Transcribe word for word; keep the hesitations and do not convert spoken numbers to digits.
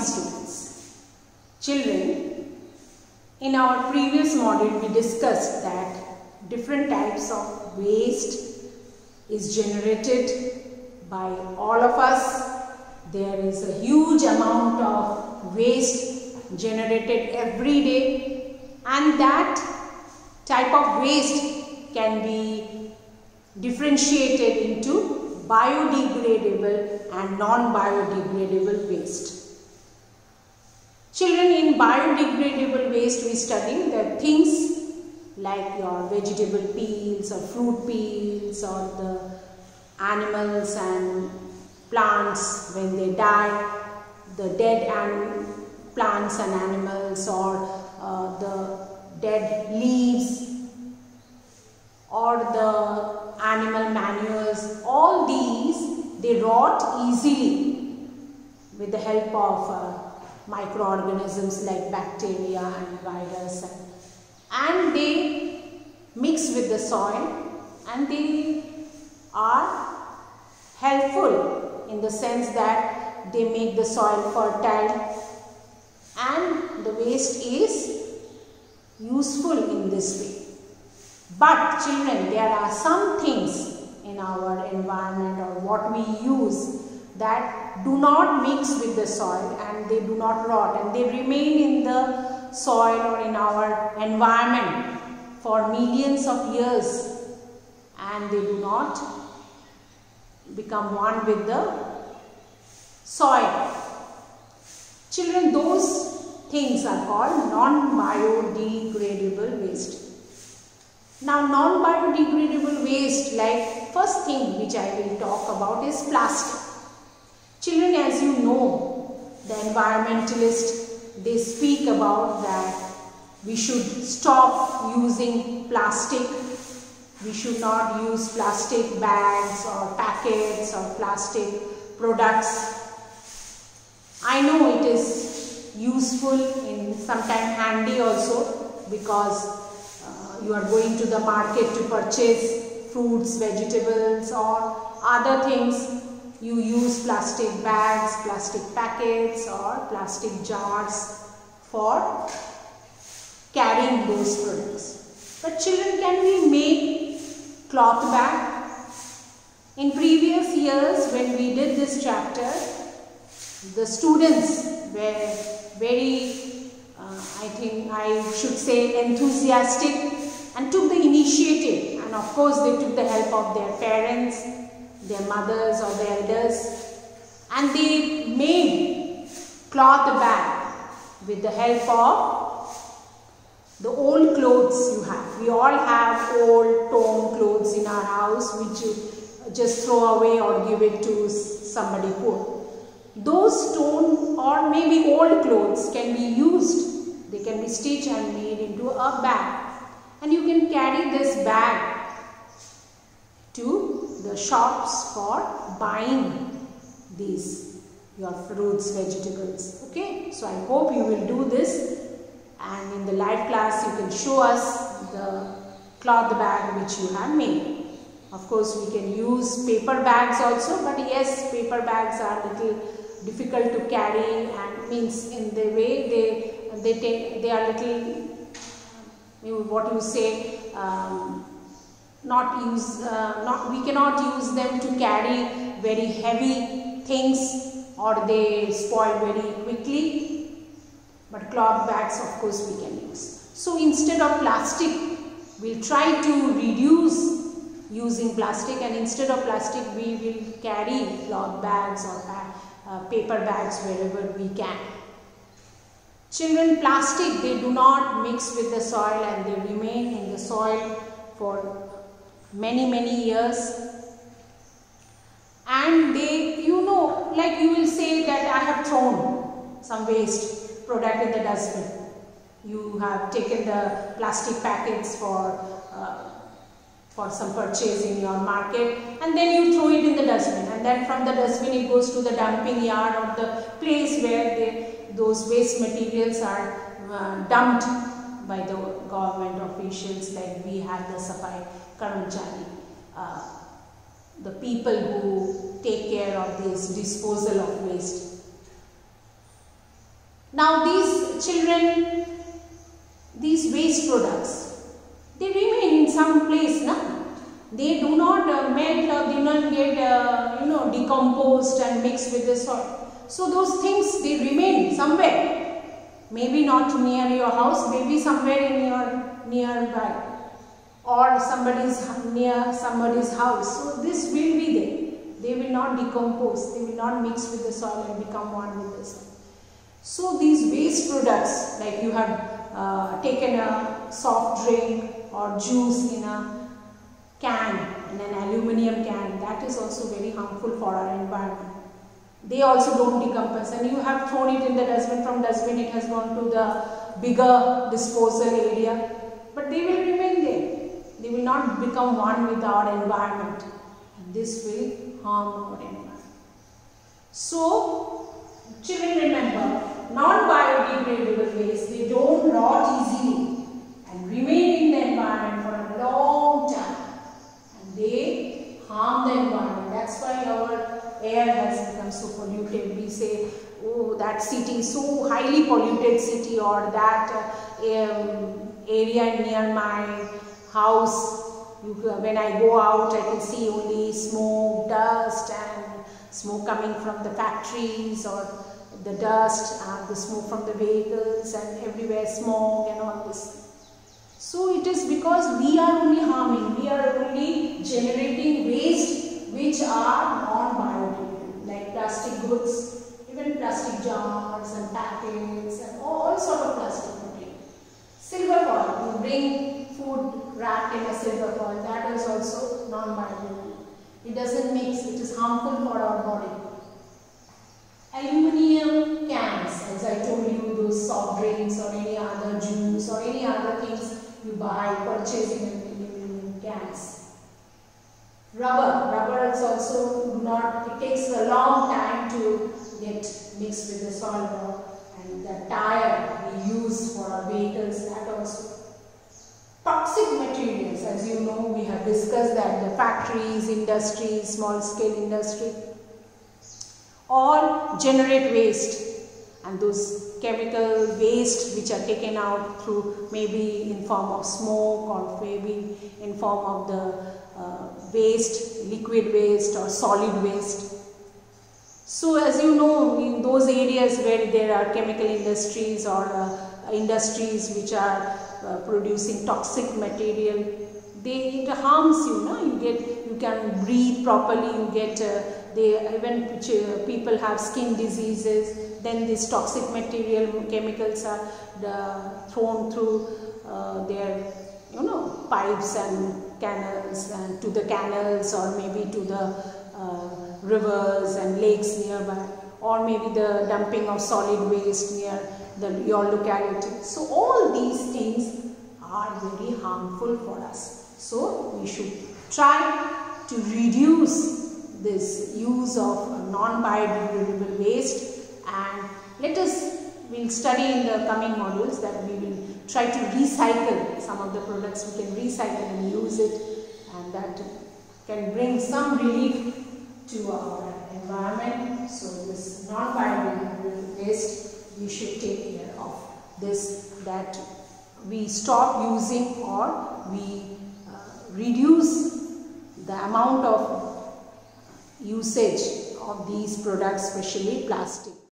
students. Children, in our previous module we discussed that different types of waste is generated by all of us. There is a huge amount of waste generated every day, and that type of waste can be differentiated into biodegradable and non-biodegradable waste. Children, in biodegradable waste we study the things like your vegetable peels or fruit peels, or the animals and plants when they die, the dead and plants and animals, or uh, the dead leaves, or the animal manures. All these, they rot easily with the help of uh, microorganisms like bacteria and virus, and, and they mix with the soil, and they are helpful in the sense that they make the soil fertile, and the waste is useful in this way. But children, there are some things in our environment or what we use that do not mix with the soil, and they do not rot, and they remain in the soil or in our environment for millions of years, and they do not become one with the soil. Children, those things are called non-biodegradable waste. Now, non-biodegradable waste, like first thing which I will talk about is plastic. Children, as you know, the environmentalists, they speak about that we should stop using plastic. We should not use plastic bags or packets or plastic products. I know it is useful and sometimes handy also, because uh, you are going to the market to purchase fruits, vegetables or other things. You use plastic bags, plastic packets or plastic jars for carrying those products. But children, can we make cloth bag? In previous years when we did this chapter, the students were very, uh, I think I should say enthusiastic, and took the initiative, and of course they took the help of their parents, their mothers or their elders, and they made cloth bag with the help of the old clothes you have. We all have old torn clothes in our house which you just throw away or give it to somebody poor. Those torn or maybe old clothes can be used. They can be stitched and made into a bag, and you can carry this bag to the shops for buying these your fruits, vegetables. Okay, so I hope you will do this, and in the live class you can show us the cloth bag which you have made. Of course we can use paper bags also, but yes, paper bags are little difficult to carry, and means in the way they they take, they are little, what you say, um, not use uh, not we cannot use them to carry very heavy things, or they spoil very quickly. But cloth bags, of course, we can use. So instead of plastic, we'll try to reduce using plastic, and instead of plastic we will carry cloth bags or uh, paper bags wherever we can. Children, plastic, they do not mix with the soil, and they remain in the soil for many many years, and they, you know, like you will say that I have thrown some waste product in the dustbin. You have taken the plastic packets for uh, for some purchase in your market, and then you throw it in the dustbin, and then from the dustbin it goes to the dumping yard or the place where they, those waste materials are uh, dumped by the government officials, like we have the Safai Karmachari, uh, the people who take care of this disposal of waste. Now these children, these waste products, they remain in some place, na? They do not uh, melt or do not get uh, you know decomposed and mixed with the soil. So those things, they remain somewhere. Maybe not near your house, maybe somewhere in your nearby, or somebody's near somebody's house. So this will be there. They will not decompose. They will not mix with the soil and become one with the soil. So these waste products, like you have uh, taken a soft drink or juice in a can, in an aluminium can, that is also very harmful for our environment. They also don't decompose, and you have thrown it in the dustbin. From dustbin it has gone to the bigger disposal area, but they will remain there. They will not become one with our environment, and this will harm our environment. So children, remember, non-biodegradable waste, they don't rot easily and remain in the environment for a long time, and they harm the environment. That's why our air has become so polluted. We say, oh, that city is so highly polluted city, or that uh, um, area near my house, you, when I go out, I can see only smoke, dust and smoke coming from the factories, or the dust and the smoke from the vehicles, and everywhere smoke and all this. So it is because we are only harming, we are only generating waste which are non-biodegradable, like plastic goods, even plastic jars and packets and all sort of plastic material. Silver foil, you bring food wrapped in a silver foil, that is also non-biodegradable. It doesn't mix, it is harmful for our body. Aluminium cans, as I told you, those soft drinks or any other juice or any other things you buy, purchase in aluminium cans. Rubber, rubber is also not, it takes a long time to get mixed with the soil, and the tire we use for our vehicles, that also. Toxic materials, as you know, we have discussed that the factories, industries, small scale industry, all generate waste, and those chemical waste which are taken out through maybe in form of smoke, or maybe in form of the uh, waste, liquid waste or solid waste. So as you know, in those areas where there are chemical industries or uh, industries which are uh, producing toxic material, they, it harms you, no? You get, you can breathe properly, you get uh, they even uh, people have skin diseases. Then these toxic material chemicals are uh, thrown through uh, their you know pipes and canals, and to the canals, or maybe to the uh, rivers and lakes nearby, or maybe the dumping of solid waste near the, your locality. So all these things are very harmful for us. So we should try to reduce this use of non-biodegradable waste, and let us, we will study in the coming modules that we will try to recycle some of the products. We can recycle and use it, and that can bring some relief to our environment. So this non-biodegradable waste, we should take care of this, that we stop using or we uh, reduce the amount of usage of these products, especially plastic.